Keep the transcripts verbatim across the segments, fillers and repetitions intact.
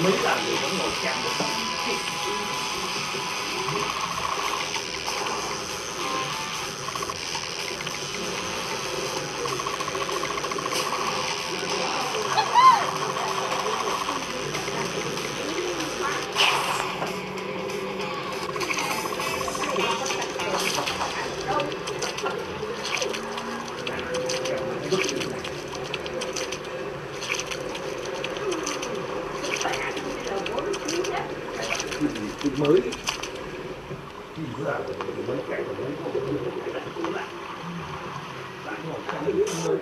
mấy lần thì vẫn ngồi chạm được. Cái mới thì là mới chạy mới có được lại lại ngồi trong cái mới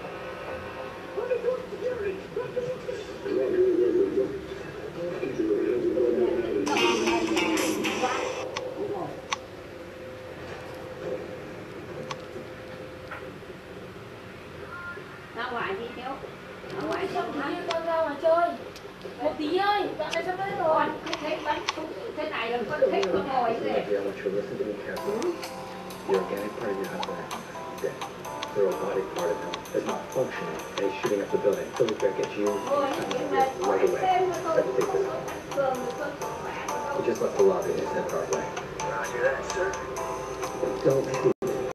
ra ngoài đi Hiếu, ra ngoài Xong xong thì con ra ngoài chơi. Một tí ơi, dạo này sắp đến rồi. con cứ thấy bánh thế này là con thích con ngồi thế. I want you to listen to me carefully. The organic part of your husband is dead. The robotic part of him is not functioning, and he's shooting up the building. So we gotta get you right away. Let's take this home. He just left the lobby and he's headed our way. Roger that, sir. Don't make me